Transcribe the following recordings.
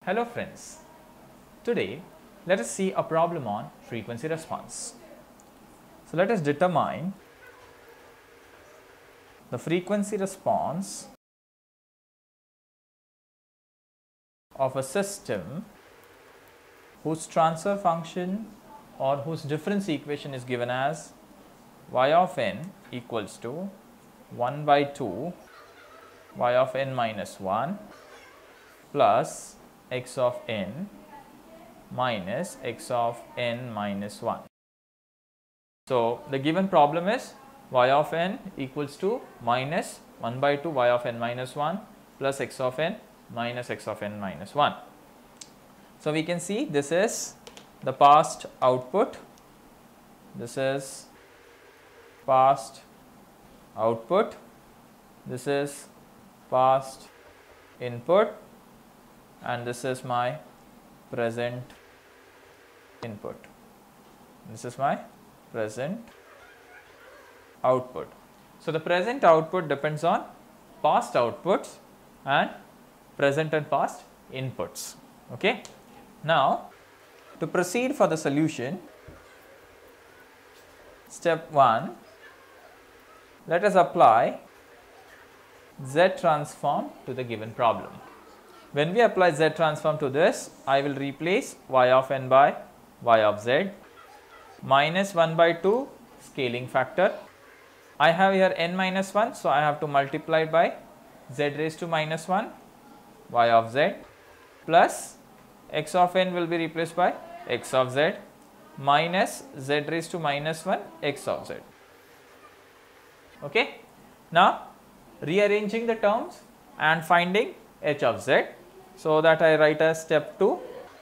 Hello friends, today let us see a problem on frequency response. So let us determine the frequency response of a system whose transfer function or whose difference equation is given as y of n equals to 1 by 2 y of n minus 1 plus x of n minus x of n minus 1. So, the given problem is y of n equals to minus 1 by 2 y of n minus 1 plus x of n minus x of n minus 1. So, we can see this is the past output, this is past output, this is past input, and this is my present input. This is my present output. So, the present output depends on past outputs and present and past inputs. Okay. Now, to proceed for the solution, step 1, let us apply Z transform to the given problem. When we apply Z transform to this, I will replace y of n by y of z, minus 1 by 2 scaling factor. I have here n minus 1, so I have to multiply by z raised to minus 1 y of z, plus x of n will be replaced by x of z minus z raised to minus 1 x of z. Okay. Now, rearranging the terms and finding h of z. So, that I write as step 2,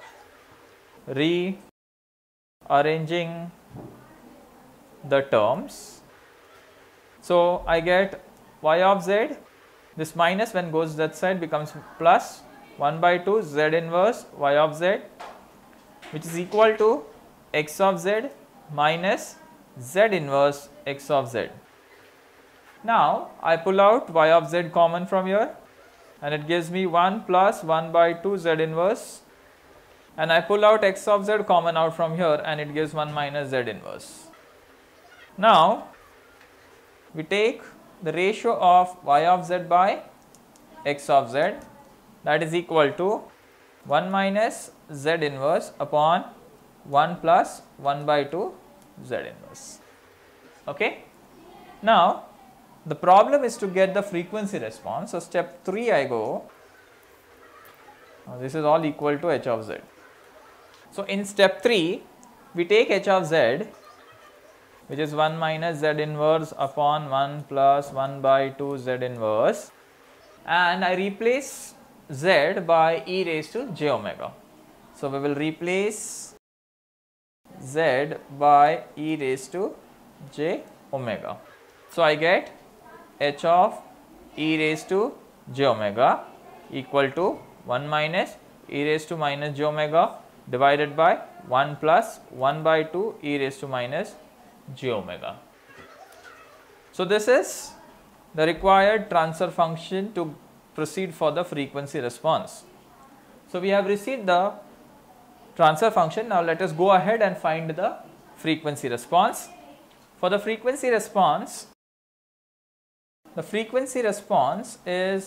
rearranging the terms. So, I get y of z, this minus when goes that side becomes plus 1 by 2 z inverse y of z, which is equal to x of z minus z inverse x of z. Now, I pull out y of z common from here, and it gives me 1 plus 1 by 2 z inverse, and I pull out x of z common out from here, and it gives 1 minus z inverse. Now, we take the ratio of y of z by x of z, that is equal to 1 minus z inverse upon 1 plus 1 by 2 z inverse. Okay. Now, the problem is to get the frequency response. So, step 3 I go, now this is all equal to h of z. So, in step 3 we take h of z, which is 1 minus z inverse upon 1 plus 1 by 2 z inverse, and I replace z by e raised to j omega. So, we will replace z by e raised to j omega. So, I get h of e raised to j omega equal to 1 minus e raised to minus j omega divided by 1 plus 1 by 2 e raised to minus j omega. So, this is the required transfer function to proceed for the frequency response. So, we have received the transfer function. Now, let us go ahead and find the frequency response. For the frequency response, is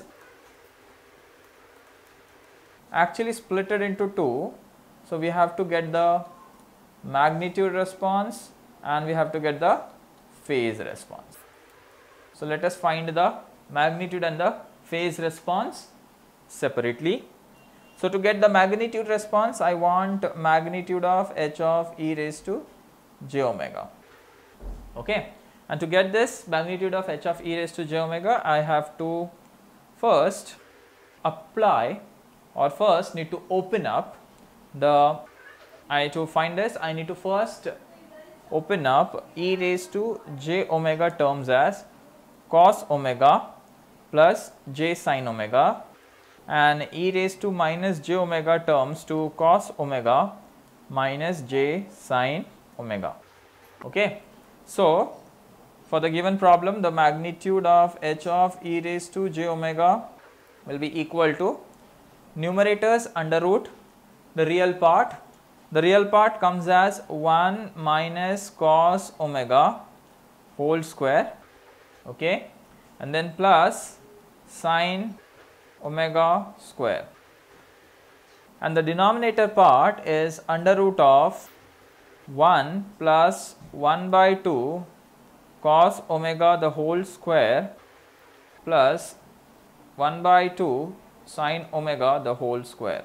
actually splitted into two. So, we have to get the magnitude response and we have to get the phase response. So, let us find the magnitude and the phase response separately. So, to get the magnitude response, I want magnitude of h of e raised to j omega. Okay. And to get this magnitude of h of e raised to j omega, I have to first apply, or first need to open up the, to find this I need to first open up e raised to j omega terms as cos omega plus j sin omega, and e raised to minus j omega terms to cos omega minus j sin omega. Okay. So, for the given problem, the magnitude of h of e raised to j omega will be equal to numerators under root the real part. The real part comes as 1 minus cos omega whole square, okay, and then plus sin omega square, and the denominator part is under root of 1 plus 1 by 2 cos omega the whole square plus 1 by 2 sin omega the whole square.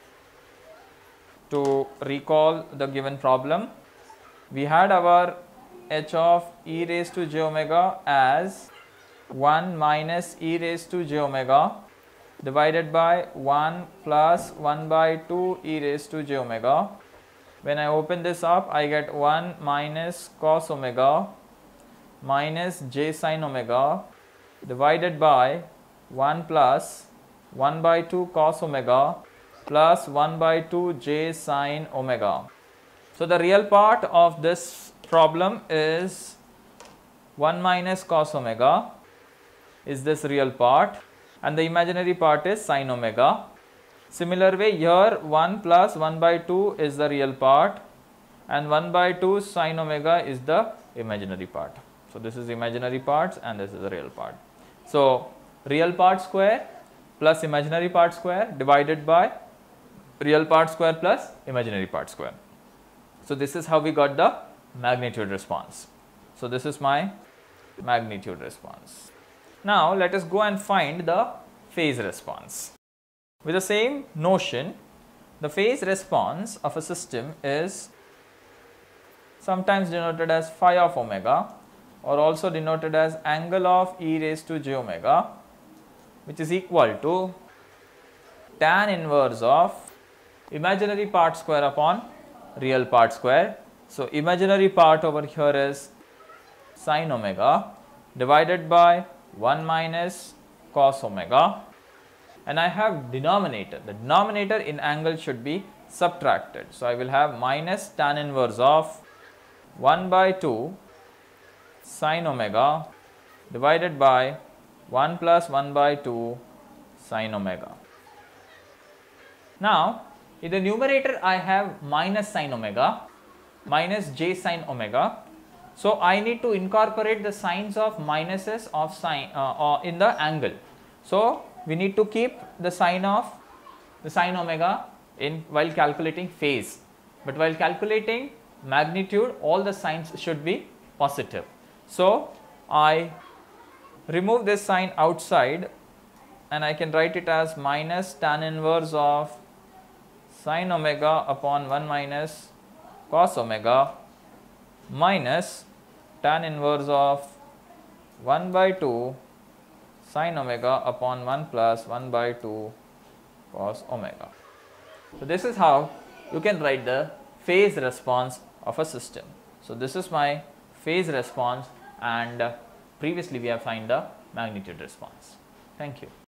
To recall the given problem, we had our h of e raised to j omega as 1 minus e raised to j omega divided by 1 plus 1 by 2 e raised to j omega. When I open this up, I get 1 minus cos omega minus j sin omega divided by 1 plus 1 by 2 cos omega plus 1 by 2 j sin omega. So, the real part of this problem is 1 minus cos omega is this real part, and the imaginary part is sin omega. Similar way, here 1 plus 1 by 2 is the real part and 1 by 2 sin omega is the imaginary part. So, this is imaginary parts and this is the real part. So, real part square plus imaginary part square divided by real part square plus imaginary part square. So, this is how we got the magnitude response. So, this is my magnitude response. Now, let us go and find the phase response. With the same notion, the phase response of a system is sometimes denoted as phi of omega or also denoted as angle of e raised to j omega, which is equal to tan inverse of imaginary part square upon real part square. So, imaginary part over here is sin omega divided by 1 minus cos omega, and I have denominator. The denominator in angle should be subtracted. So, I will have minus tan inverse of 1 by 2 sin omega divided by 1 plus 1 by 2 sin omega. Now, in the numerator I have minus sin omega minus j sin omega. So, I need to incorporate the signs of minuses of sin in the angle. So, we need to keep the sign of the sin omega in while calculating phase, but while calculating magnitude all the signs should be positive. So, I remove this sign outside and I can write it as minus tan inverse of sin omega upon 1 minus cos omega minus tan inverse of 1 by 2 sin omega upon 1 plus 1 by 2 cos omega. So, this is how you can write the phase response of a system. So, this is my phase response, and previously we have found the magnitude response. Thank you.